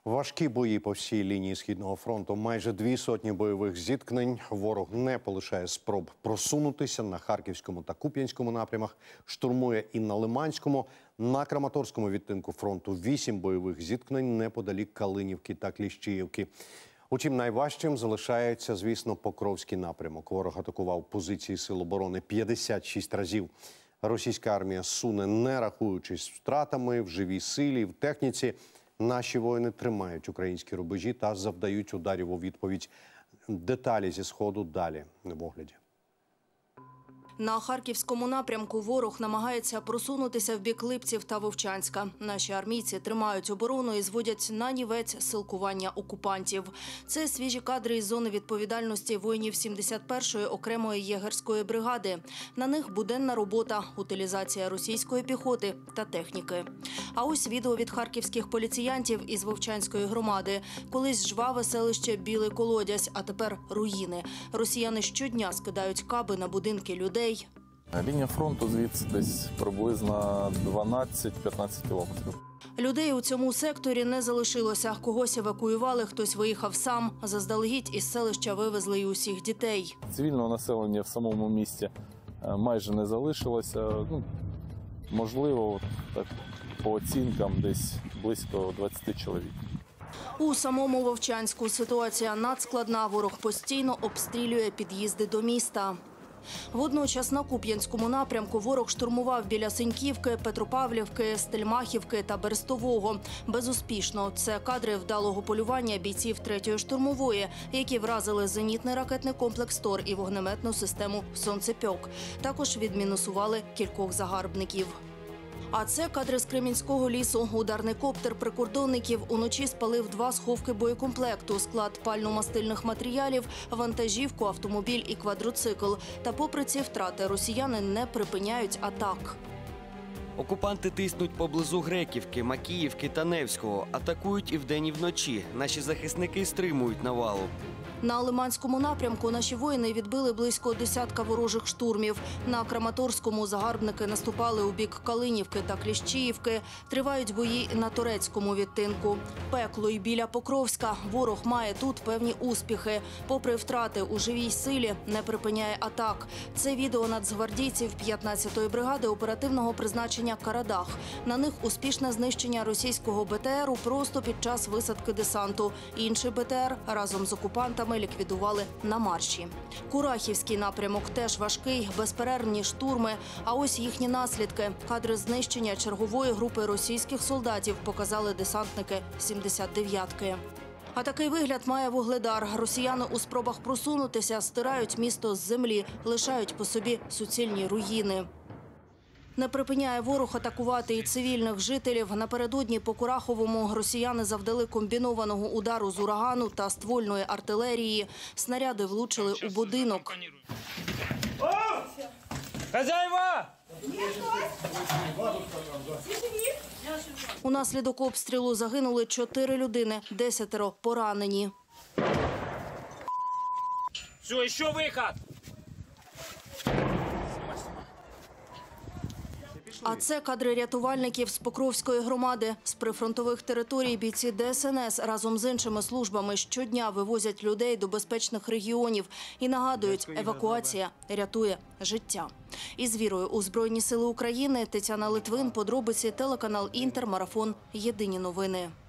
Важкі бої по всій лінії Східного фронту. Майже 200 бойових зіткнень. Ворог не полишає спроб просунутися на Харківському та Куп'янському напрямах. Штурмує і на Лиманському. На Краматорському відтинку фронту 8 бойових зіткнень неподалік Калинівки та Кліщіївки. Утім, найважчим залишається, звісно, Покровський напрямок. Ворог атакував позиції Сил оборони 56 разів. Російська армія суне, не рахуючись втратами в живій силі, в техніці. Наші воїни тримають українські рубежі та завдають ударів у відповідь. Деталі зі Сходу далі в огляді. На Харківському напрямку ворог намагається просунутися в бік Липців та Вовчанська. Наші армійці тримають оборону і зводять нанівець силкування окупантів. Це свіжі кадри із зони відповідальності воїнів 71-ї окремої єгерської бригади. На них буденна робота, утилізація російської піхоти та техніки. А ось відео від харківських поліціянтів із Вовчанської громади. Колись жваве селище Білий Колодязь, а тепер руїни. Росіяни щодня скидають каби на будинки людей. Лінія фронту звідси десь приблизно 12-15 кілометрів. Людей у цьому секторі не залишилося. Когось евакуювали, хтось виїхав сам. Заздалегідь із селища вивезли й усіх дітей. Цивільного населення в самому місті майже не залишилося. Можливо, так, по оцінкам десь близько 20 чоловік. У самому Вовчанську ситуація надскладна. Ворог постійно обстрілює під'їзди до міста. Водночас на Куп'янському напрямку ворог штурмував біля Синьківки, Петропавлівки, Стельмахівки та Берестового. Безуспішно. Це кадри вдалого полювання бійців 3-ї штурмової, які вразили зенітний ракетний комплекс «Тор» і вогнеметну систему «Сонцепьок». Також відмінусували кількох загарбників. А це кадри з Кремінського лісу. Ударний коптер прикордонників уночі спалив 2 сховки боєкомплекту, склад пально-мастильних матеріалів, вантажівку, автомобіль і квадроцикл. Та попри ці втрати росіяни не припиняють атак. Окупанти тиснуть поблизу Греківки, Макіївки та Невського. Атакують і вдень, і вночі. Наші захисники стримують навалу. На Лиманському напрямку наші воїни відбили близько 10 ворожих штурмів. На Краматорському загарбники наступали у бік Калинівки та Кліщіївки. Тривають бої на Турецькому відтинку. Пекло і біля Покровська. Ворог має тут певні успіхи. Попри втрати у живій силі, не припиняє атак. Це відео нацгвардійців 15-ї бригади оперативного призначення «Карадах». На них успішне знищення російського БТРу просто під час висадки десанту. Інший БТР разом з окупантами ліквідували на марші. Курахівський напрямок теж важкий, безперервні штурми. А ось їхні наслідки. Кадри знищення чергової групи російських солдатів показали десантники 79-ки. А такий вигляд має Вугледар. Росіяни у спробах просунутися стирають місто з землі, лишають по собі суцільні руїни. Не припиняє ворог атакувати і цивільних жителів. Напередодні по Кураховому росіяни завдали комбінованого удару з урагану та ствольної артилерії. Снаряди влучили у будинок. Хазяїва! Унаслідок обстрілу загинули 4 людини, 10 поранені. Все, ще вихід! А це кадри рятувальників з Покровської громади. З прифронтових територій бійці ДСНС разом з іншими службами щодня вивозять людей до безпечних регіонів і нагадують, евакуація рятує життя. Із вірою у Збройні сили України Тетяна Литвин, подробиці, телеканал «Інтер», марафон «Єдині новини».